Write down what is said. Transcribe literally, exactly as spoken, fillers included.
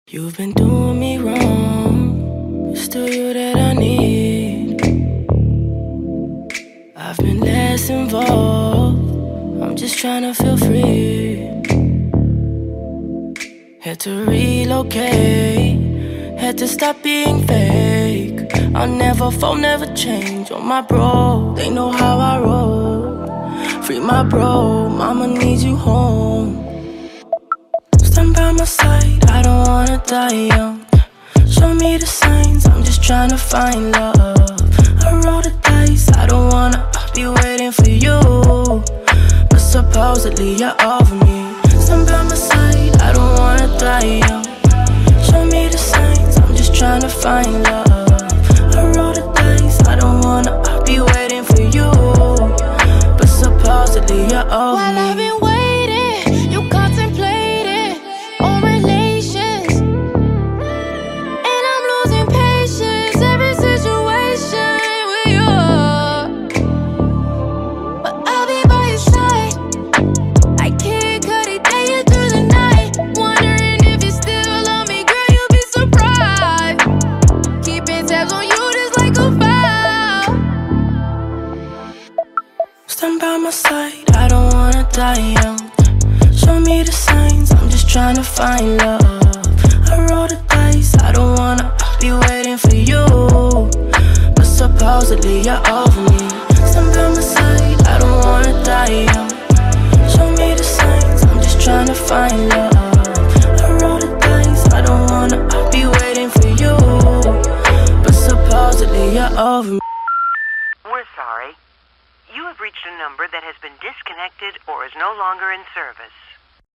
You've been doing me wrong, it's still you that I need. I've been less involved, I'm just trying to feel free. Had to relocate, had to stop being fake. I'll never fall, never change on my bro. They know how I roll. Free my bro, mama needs you home. Stand by my side, I don't wanna die young. Show me the signs, I'm just trying to find love. I roll the dice, I don't wanna be waiting for you, but supposedly you're over me. Stand by my side, I don't wanna die young. Show me the signs, I'm just trying to find love. I roll the dice, I don't wanna be waiting for you, but supposedly you're over While me. I've been waiting, you contemplating on relations, and I'm losing patience every situation with you. But I'll be by your side, I can't cut it day through the night. Wondering if you still love me, girl, you'll be surprised. Keeping tabs on you just like a file. Stand by my side, I don't wanna die young. Show me the signs, I'm just trying to find love. I roll the dice, I don't wanna be waiting for you, but supposedly you're over me. Stand by my side, I don't wanna die young. Show me the signs, I'm just trying to find love. I roll the dice, I don't wanna be waiting for you, but supposedly you're over me. We're sorry. You have reached a number that has been disconnected or is no longer in service.